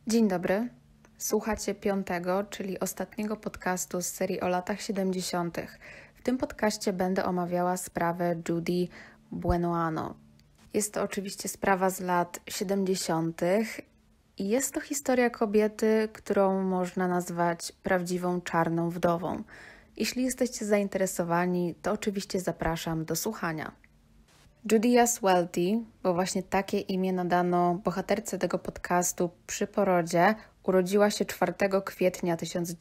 Dzień dobry. Słuchacie piątego, czyli ostatniego podcastu z serii o latach 70. W tym podcaście będę omawiała sprawę Judy Buenoano. Jest to oczywiście sprawa z lat 70. i jest to historia kobiety, którą można nazwać prawdziwą czarną wdową. Jeśli jesteście zainteresowani, to oczywiście zapraszam do słuchania. Judea Welty, bo właśnie takie imię nadano bohaterce tego podcastu przy porodzie, urodziła się 4 kwietnia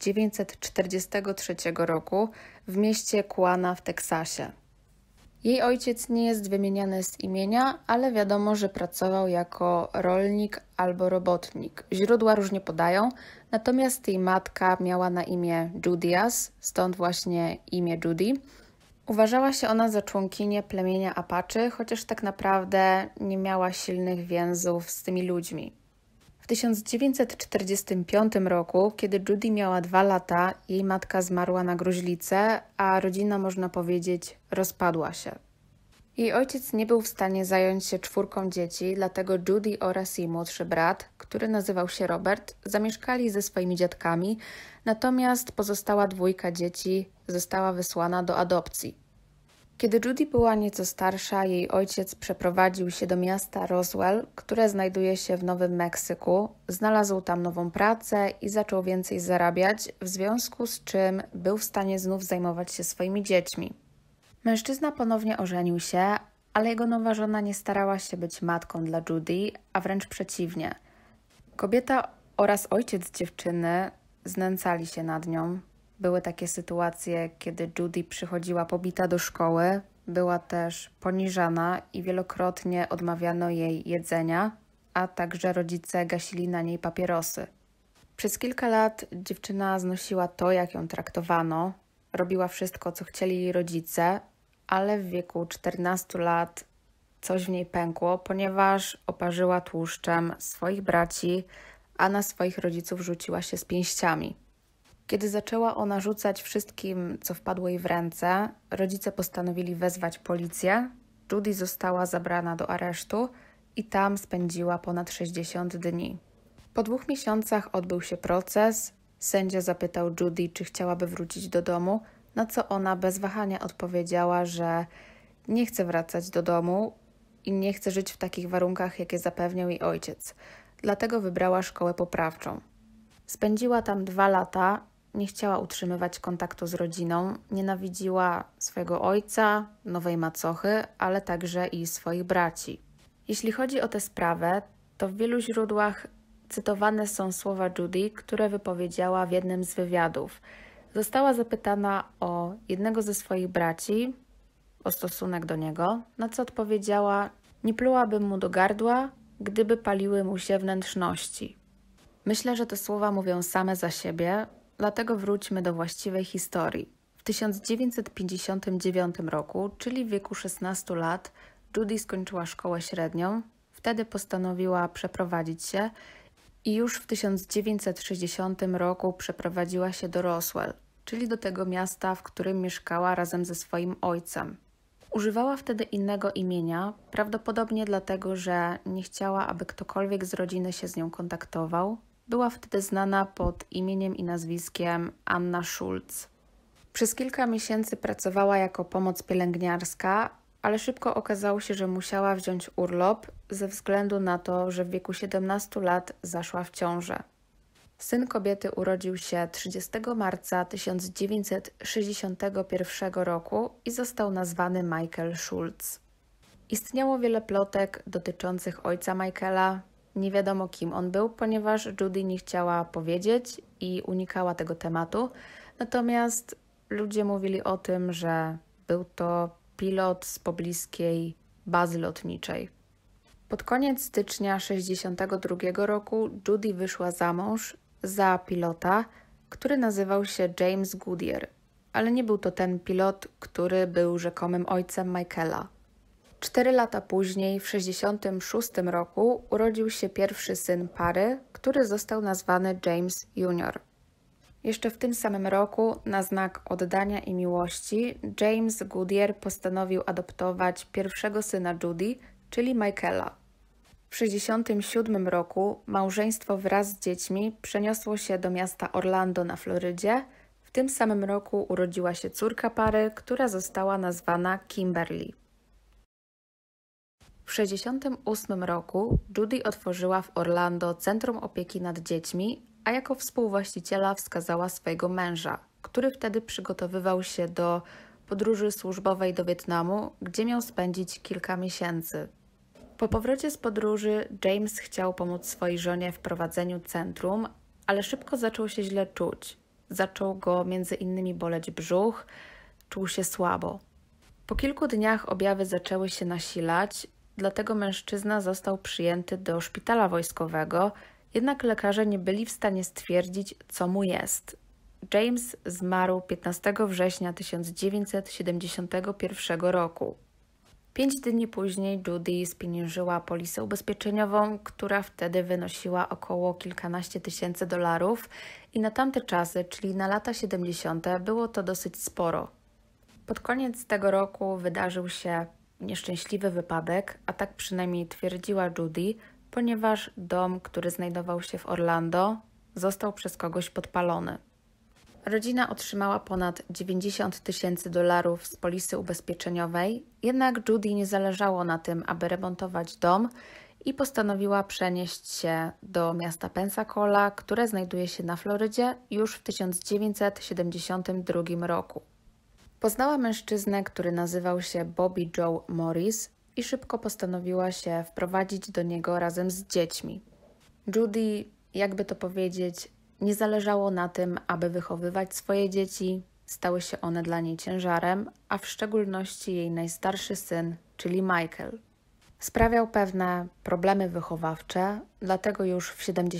1943 roku w mieście Kuana w Teksasie. Jej ojciec nie jest wymieniany z imienia, ale wiadomo, że pracował jako rolnik albo robotnik. Źródła różnie podają, natomiast jej matka miała na imię Judias, stąd właśnie imię Judy. Uważała się ona za członkinię plemienia Apache, chociaż tak naprawdę nie miała silnych więzów z tymi ludźmi. W 1945 roku, kiedy Judy miała 2 lata, jej matka zmarła na gruźlicę, a rodzina, można powiedzieć, rozpadła się. Jej ojciec nie był w stanie zająć się 4 dzieci, dlatego Judy oraz jej młodszy brat, który nazywał się Robert, zamieszkali ze swoimi dziadkami, natomiast pozostała 2 dzieci została wysłana do adopcji. Kiedy Judy była nieco starsza, jej ojciec przeprowadził się do miasta Roswell, które znajduje się w Nowym Meksyku, znalazł tam nową pracę i zaczął więcej zarabiać, w związku z czym był w stanie znów zajmować się swoimi dziećmi. Mężczyzna ponownie ożenił się, ale jego nowa żona nie starała się być matką dla Judy, a wręcz przeciwnie. Kobieta oraz ojciec dziewczyny znęcali się nad nią. Były takie sytuacje, kiedy Judy przychodziła pobita do szkoły, była też poniżana i wielokrotnie odmawiano jej jedzenia, a także rodzice gasili na niej papierosy. Przez kilka lat dziewczyna znosiła to, jak ją traktowano, robiła wszystko, co chcieli jej rodzice, ale w wieku 14 lat coś w niej pękło, ponieważ oparzyła tłuszczem swoich braci, a na swoich rodziców rzuciła się z pięściami. Kiedy zaczęła ona rzucać wszystkim, co wpadło jej w ręce, rodzice postanowili wezwać policję. Judy została zabrana do aresztu i tam spędziła ponad 60 dni. Po 2 miesiącach odbył się proces. Sędzia zapytał Judy, czy chciałaby wrócić do domu, na co ona bez wahania odpowiedziała, że nie chce wracać do domu i nie chce żyć w takich warunkach, jakie zapewniał jej ojciec. Dlatego wybrała szkołę poprawczą. Spędziła tam 2 lata, nie chciała utrzymywać kontaktu z rodziną, nienawidziła swojego ojca, nowej macochy, ale także i swoich braci. Jeśli chodzi o tę sprawę, to w wielu źródłach cytowane są słowa Judy, które wypowiedziała w jednym z wywiadów. Została zapytana o jednego ze swoich braci, o stosunek do niego, na co odpowiedziała: nie plułabym mu do gardła, gdyby paliły mu się wnętrzności. Myślę, że te słowa mówią same za siebie, dlatego wróćmy do właściwej historii. W 1959 roku, czyli w wieku 16 lat, Judy skończyła szkołę średnią, wtedy postanowiła przeprowadzić się i już w 1960 roku przeprowadziła się do Roswell, czyli do tego miasta, w którym mieszkała razem ze swoim ojcem. Używała wtedy innego imienia, prawdopodobnie dlatego, że nie chciała, aby ktokolwiek z rodziny się z nią kontaktował. Była wtedy znana pod imieniem i nazwiskiem Anna Schultz. Przez kilka miesięcy pracowała jako pomoc pielęgniarska, ale szybko okazało się, że musiała wziąć urlop ze względu na to, że w wieku 17 lat zaszła w ciążę. Syn kobiety urodził się 30 marca 1961 roku i został nazwany Michael Schultz. Istniało wiele plotek dotyczących ojca Michaela. Nie wiadomo, kim on był, ponieważ Judy nie chciała powiedzieć i unikała tego tematu. Natomiast ludzie mówili o tym, że był to pilot z pobliskiej bazy lotniczej. Pod koniec stycznia 1962 roku Judy wyszła za mąż za pilota, który nazywał się James Goodyear, ale nie był to ten pilot, który był rzekomym ojcem Michaela. 4 lata później, w 1966 roku, urodził się pierwszy syn pary, który został nazwany James Jr. Jeszcze w tym samym roku, na znak oddania i miłości, James Goodyear postanowił adoptować pierwszego syna Judy, czyli Michaela. W 1967 roku małżeństwo wraz z dziećmi przeniosło się do miasta Orlando na Florydzie. W tym samym roku urodziła się córka pary, która została nazwana Kimberly. W 1968 roku Judy otworzyła w Orlando Centrum Opieki nad Dziećmi, a jako współwłaściciela wskazała swojego męża, który wtedy przygotowywał się do podróży służbowej do Wietnamu, gdzie miał spędzić kilka miesięcy. Po powrocie z podróży James chciał pomóc swojej żonie w prowadzeniu centrum, ale szybko zaczął się źle czuć. Zaczął go między innymi boleć brzuch, czuł się słabo. Po kilku dniach objawy zaczęły się nasilać, dlatego mężczyzna został przyjęty do szpitala wojskowego, jednak lekarze nie byli w stanie stwierdzić, co mu jest. James zmarł 15 września 1971 roku. 5 dni później Judy spieniężyła polisę ubezpieczeniową, która wtedy wynosiła około kilkanaście tysięcy dolarów i na tamte czasy, czyli na lata 70., było to dosyć sporo. Pod koniec tego roku wydarzył się nieszczęśliwy wypadek, a tak przynajmniej twierdziła Judy, ponieważ dom, który znajdował się w Orlando, został przez kogoś podpalony. Rodzina otrzymała ponad 90 tysięcy dolarów z polisy ubezpieczeniowej, jednak Judy nie zależało na tym, aby remontować dom i postanowiła przenieść się do miasta Pensacola, które znajduje się na Florydzie już w 1972 roku. Poznała mężczyznę, który nazywał się Bobby Joe Morris i szybko postanowiła się wprowadzić do niego razem z dziećmi. Judy, jakby to powiedzieć, nie zależało na tym, aby wychowywać swoje dzieci, stały się one dla niej ciężarem, a w szczególności jej najstarszy syn, czyli Michael. Sprawiał pewne problemy wychowawcze, dlatego już w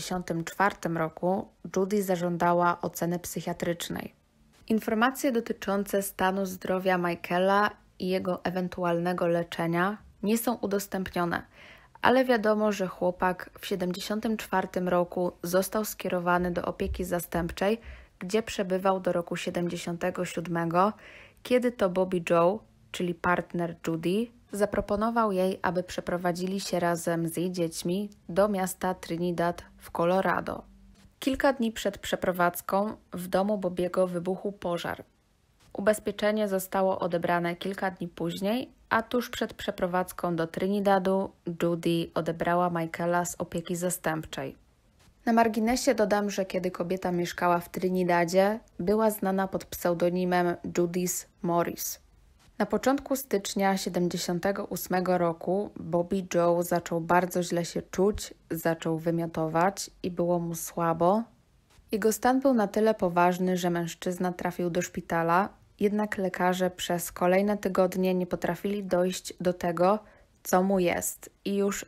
1974 roku Judy zażądała oceny psychiatrycznej. Informacje dotyczące stanu zdrowia Michaela i jego ewentualnego leczenia nie są udostępnione, ale wiadomo, że chłopak w 1974 roku został skierowany do opieki zastępczej, gdzie przebywał do roku 1977, kiedy to Bobby Joe, czyli partner Judy, zaproponował jej, aby przeprowadzili się razem z jej dziećmi do miasta Trinidad w Colorado. Kilka dni przed przeprowadzką w domu Bobiego wybuchł pożar. Ubezpieczenie zostało odebrane kilka dni później, a tuż przed przeprowadzką do Trinidadu Judy odebrała Michaela z opieki zastępczej. Na marginesie dodam, że kiedy kobieta mieszkała w Trinidadzie, była znana pod pseudonimem Judith Morris. Na początku stycznia 1978 roku Bobby Joe zaczął bardzo źle się czuć, zaczął wymiotować i było mu słabo. Jego stan był na tyle poważny, że mężczyzna trafił do szpitala, jednak lekarze przez kolejne tygodnie nie potrafili dojść do tego, co mu jest i już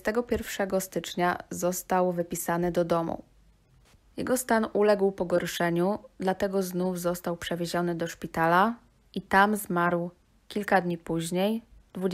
21 stycznia został wypisany do domu. Jego stan uległ pogorszeniu, dlatego znów został przewieziony do szpitala i tam zmarł kilka dni później,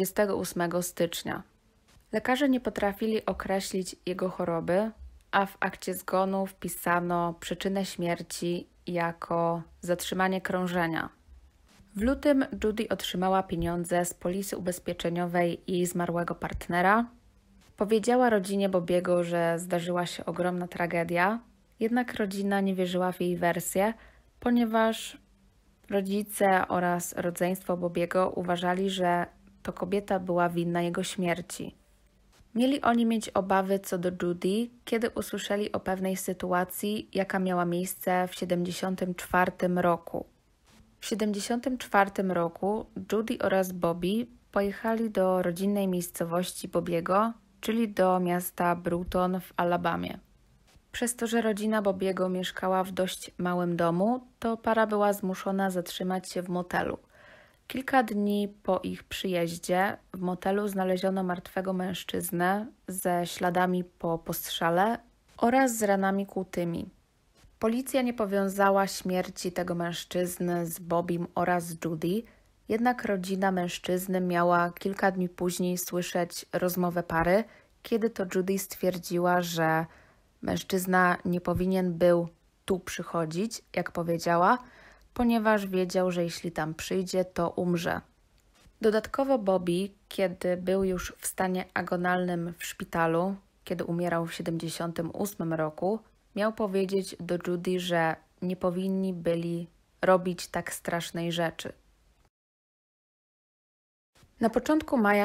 28 stycznia. Lekarze nie potrafili określić jego choroby, a w akcie zgonu wpisano przyczynę śmierci jako zatrzymanie krążenia. W lutym Judy otrzymała pieniądze z polisy ubezpieczeniowej jej zmarłego partnera. Powiedziała rodzinie Bobiego, że zdarzyła się ogromna tragedia, jednak rodzina nie wierzyła w jej wersję, ponieważ rodzice oraz rodzeństwo Bobiego uważali, że to kobieta była winna jego śmierci. Mieli oni mieć obawy co do Judy, kiedy usłyszeli o pewnej sytuacji, jaka miała miejsce w 1974 roku. W 1974 roku Judy oraz Bobby pojechali do rodzinnej miejscowości Bobiego, czyli do miasta Brewton w Alabamie. Przez to, że rodzina Bobiego mieszkała w dość małym domu, to para była zmuszona zatrzymać się w motelu. Kilka dni po ich przyjeździe w motelu znaleziono martwego mężczyznę ze śladami po postrzale oraz z ranami kłutymi. Policja nie powiązała śmierci tego mężczyzny z Bobbym oraz z Judy, jednak rodzina mężczyzny miała kilka dni później słyszeć rozmowę pary, kiedy to Judy stwierdziła, że mężczyzna nie powinien był tu przychodzić, jak powiedziała, ponieważ wiedział, że jeśli tam przyjdzie, to umrze. Dodatkowo Bobby, kiedy był już w stanie agonalnym w szpitalu, kiedy umierał w 1978 roku, miał powiedzieć do Judy, że nie powinni byli robić tak strasznej rzeczy. Na początku maja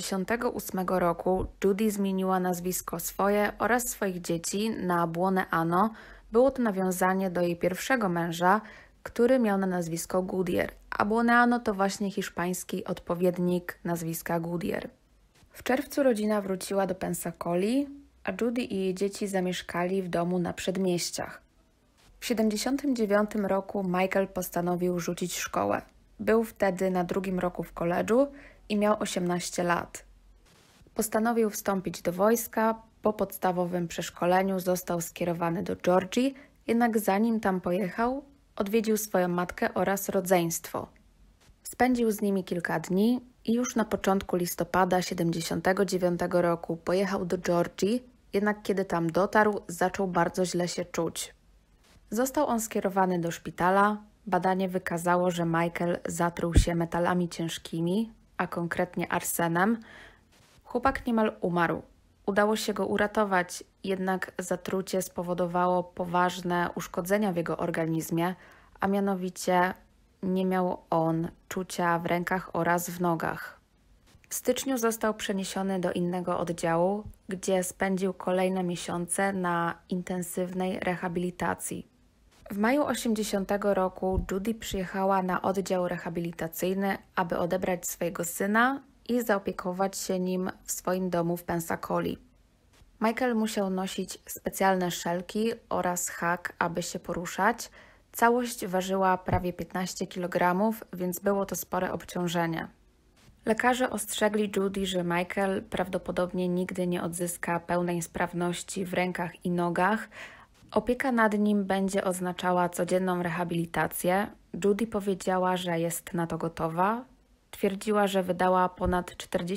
1978 roku Judy zmieniła nazwisko swoje oraz swoich dzieci na Buoneano. Było to nawiązanie do jej pierwszego męża, który miał na nazwisko Goodyear, a Buoneano to właśnie hiszpański odpowiednik nazwiska Goodyear. W czerwcu rodzina wróciła do Pensacoli, a Judy i jej dzieci zamieszkali w domu na przedmieściach. W 1979 roku Michael postanowił rzucić szkołę. Był wtedy na drugim roku w koledżu i miał 18 lat. Postanowił wstąpić do wojska. Po podstawowym przeszkoleniu został skierowany do Georgii, jednak zanim tam pojechał, odwiedził swoją matkę oraz rodzeństwo. Spędził z nimi kilka dni i już na początku listopada 1979 roku pojechał do Georgii, jednak kiedy tam dotarł, zaczął bardzo źle się czuć. Został on skierowany do szpitala. Badanie wykazało, że Michael zatruł się metalami ciężkimi, a konkretnie arsenem. Chłopak niemal umarł. Udało się go uratować, jednak zatrucie spowodowało poważne uszkodzenia w jego organizmie, a mianowicie nie miał on czucia w rękach oraz w nogach. W styczniu został przeniesiony do innego oddziału, gdzie spędził kolejne miesiące na intensywnej rehabilitacji. W maju 1980 roku Judy przyjechała na oddział rehabilitacyjny, aby odebrać swojego syna i zaopiekować się nim w swoim domu w Pensacoli. Michael musiał nosić specjalne szelki oraz hak, aby się poruszać. Całość ważyła prawie 15 kg, więc było to spore obciążenie. Lekarze ostrzegli Judy, że Michael prawdopodobnie nigdy nie odzyska pełnej sprawności w rękach i nogach. Opieka nad nim będzie oznaczała codzienną rehabilitację. Judy powiedziała, że jest na to gotowa. Twierdziła, że wydała ponad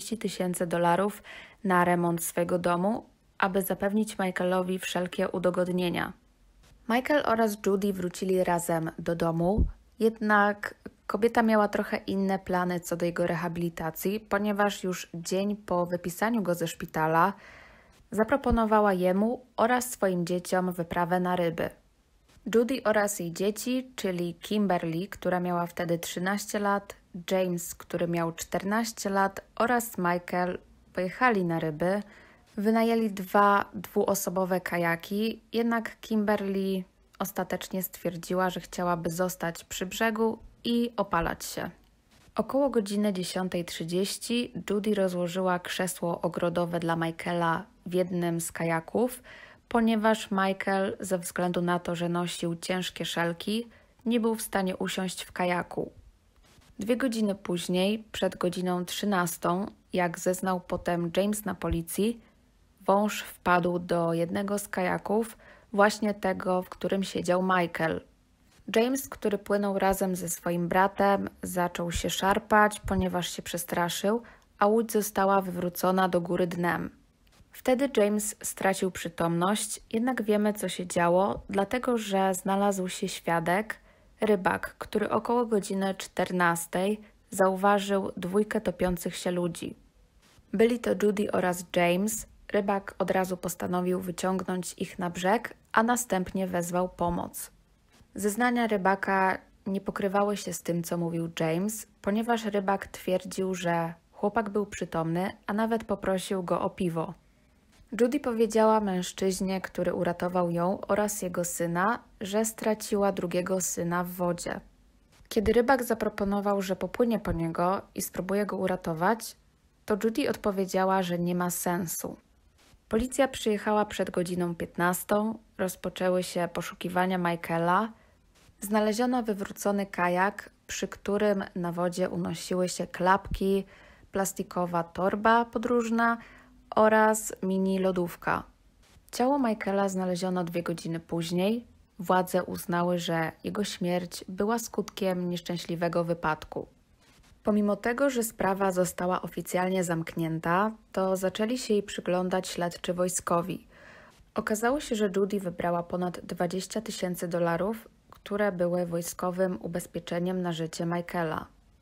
$40,000 na remont swojego domu, aby zapewnić Michaelowi wszelkie udogodnienia. Michael oraz Judy wrócili razem do domu, jednak kobieta miała trochę inne plany co do jego rehabilitacji, ponieważ już dzień po wypisaniu go ze szpitala zaproponowała jemu oraz swoim dzieciom wyprawę na ryby. Judy oraz jej dzieci, czyli Kimberly, która miała wtedy 13 lat, James, który miał 14 lat oraz Michael pojechali na ryby. Wynajęli 2 dwuosobowe kajaki, jednak Kimberly ostatecznie stwierdziła, że chciałaby zostać przy brzegu i opalać się. Około godziny 10:30 Judy rozłożyła krzesło ogrodowe dla Michaela w jednym z kajaków, ponieważ Michael, ze względu na to, że nosił ciężkie szelki, nie był w stanie usiąść w kajaku. 2 godziny później, przed godziną 13:00, jak zeznał potem James na policji, wąż wpadł do jednego z kajaków, właśnie tego, w którym siedział Michael. James, który płynął razem ze swoim bratem, zaczął się szarpać, ponieważ się przestraszył, a łódź została wywrócona do góry dnem. Wtedy James stracił przytomność, jednak wiemy, co się działo, dlatego że znalazł się świadek, rybak, który około godziny 14:00 zauważył 2 topiących się ludzi. Byli to Judy oraz James. Rybak od razu postanowił wyciągnąć ich na brzeg, a następnie wezwał pomoc. Zeznania rybaka nie pokrywały się z tym, co mówił James, ponieważ rybak twierdził, że chłopak był przytomny, a nawet poprosił go o piwo. Judy powiedziała mężczyźnie, który uratował ją oraz jego syna, że straciła drugiego syna w wodzie. Kiedy rybak zaproponował, że popłynie po niego i spróbuje go uratować, to Judy odpowiedziała, że nie ma sensu. Policja przyjechała przed godziną 15:00, rozpoczęły się poszukiwania Michaela. Znaleziono wywrócony kajak, przy którym na wodzie unosiły się klapki, plastikowa torba podróżna oraz mini lodówka. Ciało Michaela znaleziono 2 godziny później. Władze uznały, że jego śmierć była skutkiem nieszczęśliwego wypadku. Pomimo tego, że sprawa została oficjalnie zamknięta, to zaczęli się jej przyglądać śledczy wojskowi. Okazało się, że Judy wybrała ponad $20,000, które były wojskowym ubezpieczeniem na życie Michaela.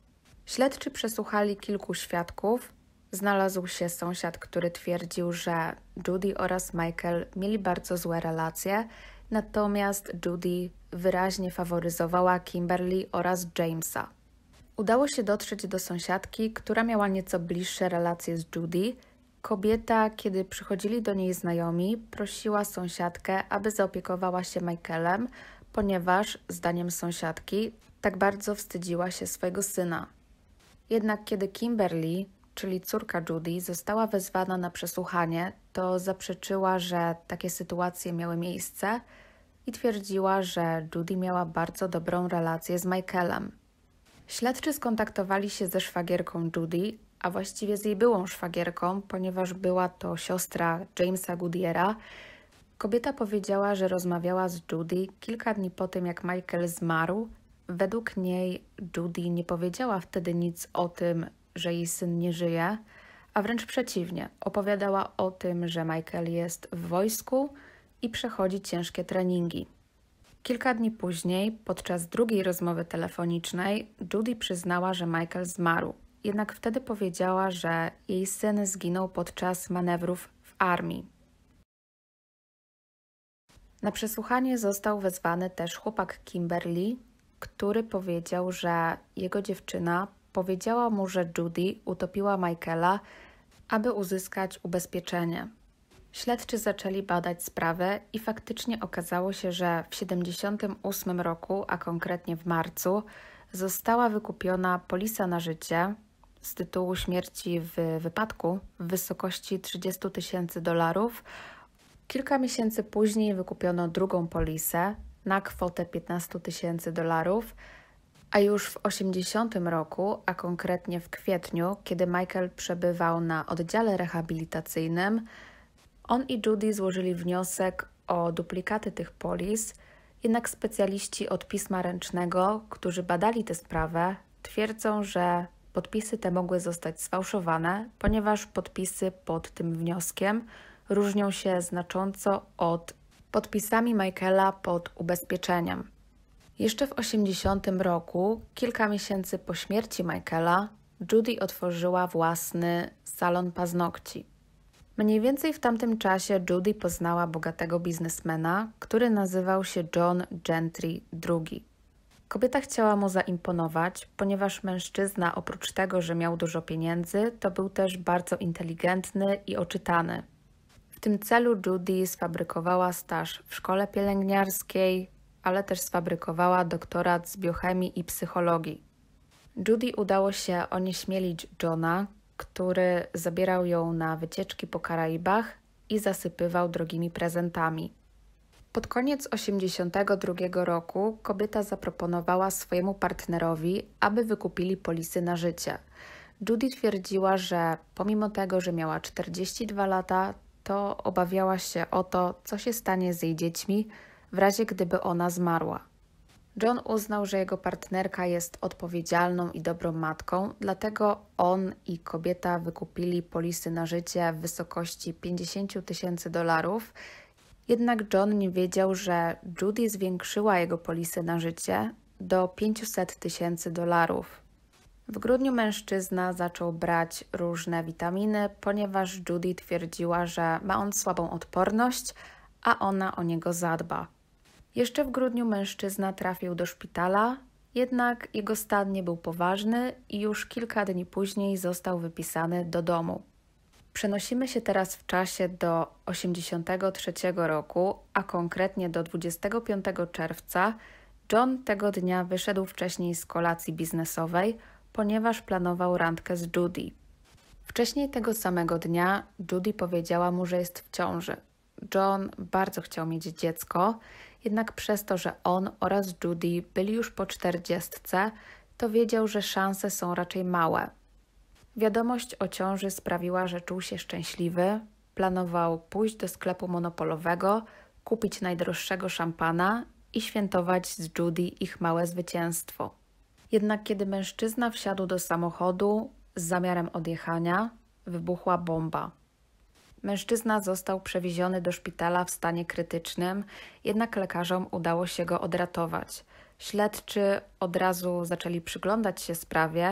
Śledczy przesłuchali kilku świadków. Znalazł się sąsiad, który twierdził, że Judy oraz Michael mieli bardzo złe relacje, natomiast Judy wyraźnie faworyzowała Kimberly oraz Jamesa. Udało się dotrzeć do sąsiadki, która miała nieco bliższe relacje z Judy. Kobieta, kiedy przychodzili do niej znajomi, prosiła sąsiadkę, aby zaopiekowała się Michaelem, ponieważ, zdaniem sąsiadki, tak bardzo wstydziła się swojego syna. Jednak kiedy Kimberly, czyli córka Judy, została wezwana na przesłuchanie, to zaprzeczyła, że takie sytuacje miały miejsce i twierdziła, że Judy miała bardzo dobrą relację z Michaelem. Śledczy skontaktowali się ze szwagierką Judy, a właściwie z jej byłą szwagierką, ponieważ była to siostra Jamesa Goodyera. Kobieta powiedziała, że rozmawiała z Judy kilka dni po tym, jak Michael zmarł. Według niej Judy nie powiedziała wtedy nic o tym, że jej syn nie żyje, a wręcz przeciwnie, opowiadała o tym, że Michael jest w wojsku i przechodzi ciężkie treningi. Kilka dni później, podczas drugiej rozmowy telefonicznej, Judy przyznała, że Michael zmarł. Jednak wtedy powiedziała, że jej syn zginął podczas manewrów w armii. Na przesłuchanie został wezwany też chłopak Kimberly, który powiedział, że jego dziewczyna powiedziała mu, że Judy utopiła Michaela, aby uzyskać ubezpieczenie. Śledczy zaczęli badać sprawę i faktycznie okazało się, że w 1978 roku, a konkretnie w marcu, została wykupiona polisa na życie z tytułu śmierci w wypadku w wysokości $30,000. Kilka miesięcy później wykupiono drugą polisę na kwotę $15,000, a już w 1980 roku, a konkretnie w kwietniu, kiedy Michael przebywał na oddziale rehabilitacyjnym, on i Judy złożyli wniosek o duplikaty tych polis, jednak specjaliści od pisma ręcznego, którzy badali tę sprawę, twierdzą, że podpisy te mogły zostać sfałszowane, ponieważ podpisy pod tym wnioskiem różnią się znacząco od podpisami Michaela pod ubezpieczeniem. Jeszcze w 1980 roku, kilka miesięcy po śmierci Michaela, Judy otworzyła własny salon paznokci. Mniej więcej w tamtym czasie Judy poznała bogatego biznesmena, który nazywał się John Gentry II. Kobieta chciała mu zaimponować, ponieważ mężczyzna oprócz tego, że miał dużo pieniędzy, to był też bardzo inteligentny i oczytany. W tym celu Judy sfabrykowała staż w szkole pielęgniarskiej, ale też sfabrykowała doktorat z biochemii i psychologii. Judy udało się onieśmielić Johna, który zabierał ją na wycieczki po Karaibach i zasypywał drogimi prezentami. Pod koniec 1982 roku kobieta zaproponowała swojemu partnerowi, aby wykupili polisy na życie. Judy twierdziła, że pomimo tego, że miała 42 lata, to obawiała się o to, co się stanie z jej dziećmi w razie gdyby ona zmarła. John uznał, że jego partnerka jest odpowiedzialną i dobrą matką, dlatego on i kobieta wykupili polisy na życie w wysokości $50,000. Jednak John nie wiedział, że Judy zwiększyła jego polisę na życie do $500,000. W grudniu mężczyzna zaczął brać różne witaminy, ponieważ Judy twierdziła, że ma on słabą odporność, a ona o niego zadba. Jeszcze w grudniu mężczyzna trafił do szpitala, jednak jego stan nie był poważny i już kilka dni później został wypisany do domu. Przenosimy się teraz w czasie do 1983 roku, a konkretnie do 25 czerwca. John tego dnia wyszedł wcześniej z kolacji biznesowej, ponieważ planował randkę z Judy. Wcześniej tego samego dnia Judy powiedziała mu, że jest w ciąży. John bardzo chciał mieć dziecko, jednak przez to, że on oraz Judy byli już po 40, to wiedział, że szanse są raczej małe. Wiadomość o ciąży sprawiła, że czuł się szczęśliwy, planował pójść do sklepu monopolowego, kupić najdroższego szampana i świętować z Judy ich małe zwycięstwo. Jednak kiedy mężczyzna wsiadł do samochodu z zamiarem odjechania, wybuchła bomba. Mężczyzna został przewieziony do szpitala w stanie krytycznym, jednak lekarzom udało się go odratować. Śledczy od razu zaczęli przyglądać się sprawie,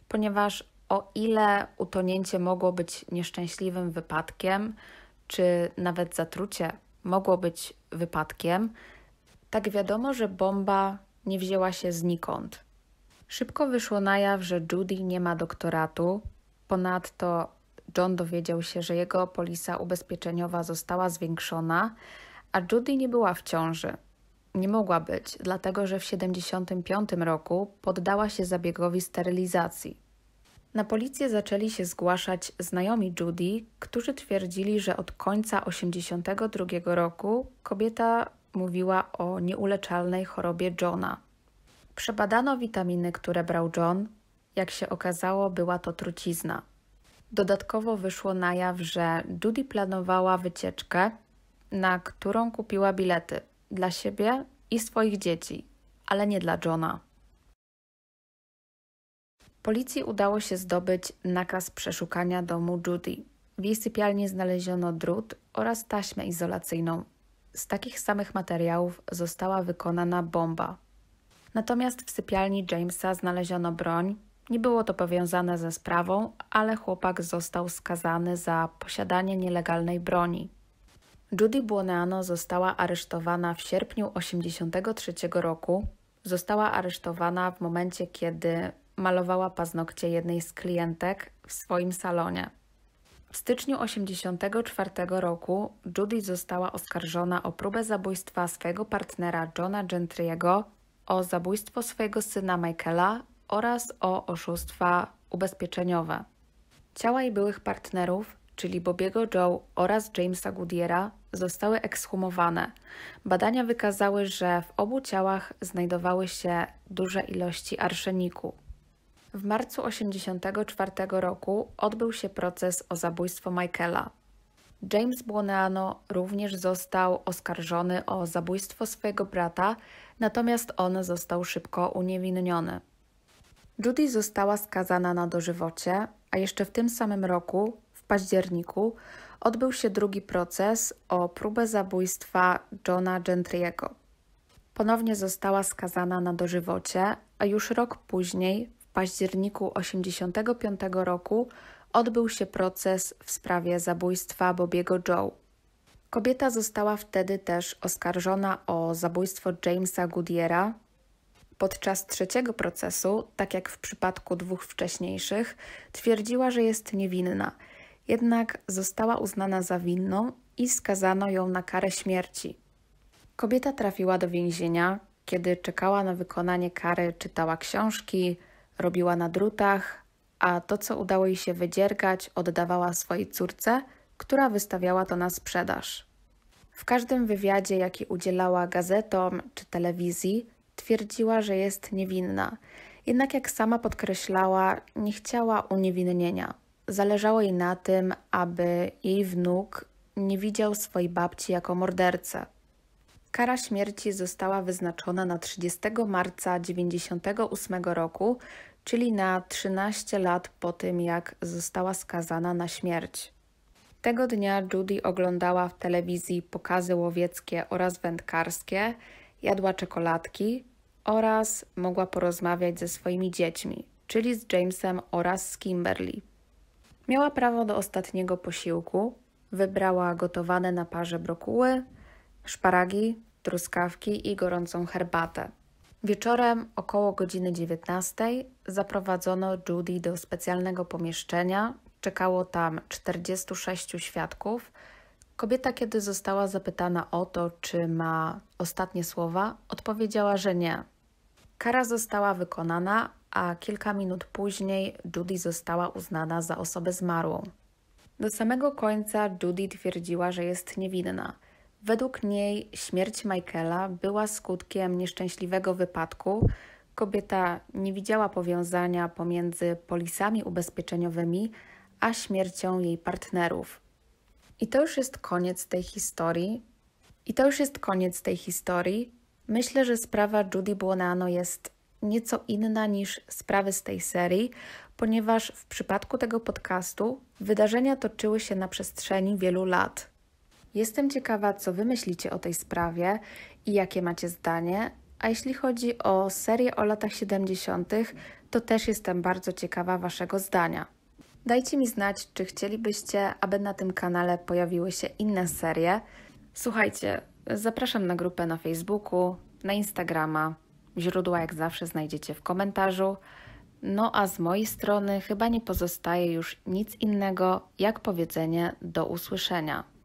ponieważ o ile utonięcie mogło być nieszczęśliwym wypadkiem, czy nawet zatrucie mogło być wypadkiem, tak wiadomo, że bomba nie wzięła się znikąd. Szybko wyszło na jaw, że Judy nie ma doktoratu. Ponadto John dowiedział się, że jego polisa ubezpieczeniowa została zwiększona, a Judy nie była w ciąży. Nie mogła być, dlatego że w 1975 roku poddała się zabiegowi sterylizacji. Na policję zaczęli się zgłaszać znajomi Judy, którzy twierdzili, że od końca 1982 roku kobieta mówiła o nieuleczalnej chorobie Johna. Przebadano witaminy, które brał John. Jak się okazało, była to trucizna. Dodatkowo wyszło na jaw, że Judy planowała wycieczkę, na którą kupiła bilety dla siebie i swoich dzieci, ale nie dla Johna. Policji udało się zdobyć nakaz przeszukania domu Judy. W jej sypialni znaleziono drut oraz taśmę izolacyjną. Z takich samych materiałów została wykonana bomba. Natomiast w sypialni Jamesa znaleziono broń. Nie było to powiązane ze sprawą, ale chłopak został skazany za posiadanie nielegalnej broni. Judy Buoneano została aresztowana w sierpniu 1983 roku. Została aresztowana w momencie, kiedy malowała paznokcie jednej z klientek w swoim salonie. W styczniu 1984 roku Judy została oskarżona o próbę zabójstwa swojego partnera Johna Gentry'ego, o zabójstwo swojego syna Michaela oraz o oszustwa ubezpieczeniowe. Ciała jej byłych partnerów, czyli Bobiego Joe oraz Jamesa Goodyeara, zostały ekshumowane. Badania wykazały, że w obu ciałach znajdowały się duże ilości arszeniku. W marcu 1984 roku odbył się proces o zabójstwo Michaela. James Buoneano również został oskarżony o zabójstwo swojego brata, natomiast on został szybko uniewinniony. Judy została skazana na dożywocie, a jeszcze w tym samym roku, w październiku, odbył się drugi proces o próbę zabójstwa Johna Gentry'ego. Ponownie została skazana na dożywocie, a już rok później, w październiku 1985 roku, odbył się proces w sprawie zabójstwa Bobiego Joe. Kobieta została wtedy też oskarżona o zabójstwo Jamesa Goodyeara. Podczas trzeciego procesu, tak jak w przypadku dwóch wcześniejszych, twierdziła, że jest niewinna, jednak została uznana za winną i skazano ją na karę śmierci. Kobieta trafiła do więzienia. Kiedy czekała na wykonanie kary, czytała książki, robiła na drutach, a to, co udało jej się wydziergać, oddawała swojej córce, która wystawiała to na sprzedaż. W każdym wywiadzie, jaki udzielała gazetom czy telewizji, twierdziła, że jest niewinna. Jednak jak sama podkreślała, nie chciała uniewinnienia. Zależało jej na tym, aby jej wnuk nie widział swojej babci jako mordercę. Kara śmierci została wyznaczona na 30 marca 1998 roku, czyli na 13 lat po tym, jak została skazana na śmierć. Tego dnia Judy oglądała w telewizji pokazy łowieckie oraz wędkarskie, jadła czekoladki oraz mogła porozmawiać ze swoimi dziećmi, czyli z Jamesem oraz z Kimberly. Miała prawo do ostatniego posiłku, wybrała gotowane na parze brokuły, szparagi, truskawki i gorącą herbatę. Wieczorem około godziny 19 zaprowadzono Judy do specjalnego pomieszczenia. Czekało tam 46 świadków. Kobieta, kiedy została zapytana o to, czy ma ostatnie słowa, odpowiedziała, że nie. Kara została wykonana, a kilka minut później Judy została uznana za osobę zmarłą. Do samego końca Judy twierdziła, że jest niewinna. Według niej śmierć Michaela była skutkiem nieszczęśliwego wypadku. Kobieta nie widziała powiązania pomiędzy polisami ubezpieczeniowymi a śmiercią jej partnerów. I to już jest koniec tej historii. Myślę, że sprawa Judy Buoneano jest nieco inna niż sprawy z tej serii, ponieważ w przypadku tego podcastu wydarzenia toczyły się na przestrzeni wielu lat. Jestem ciekawa, co Wy myślicie o tej sprawie i jakie macie zdanie, A jeśli chodzi o serię o latach 70., to też jestem bardzo ciekawa Waszego zdania. Dajcie mi znać, czy chcielibyście, aby na tym kanale pojawiły się inne serie. Słuchajcie, zapraszam na grupę na Facebooku, na Instagrama. Źródła jak zawsze znajdziecie w komentarzu. No a z mojej strony chyba nie pozostaje już nic innego, jak powiedzenie do usłyszenia.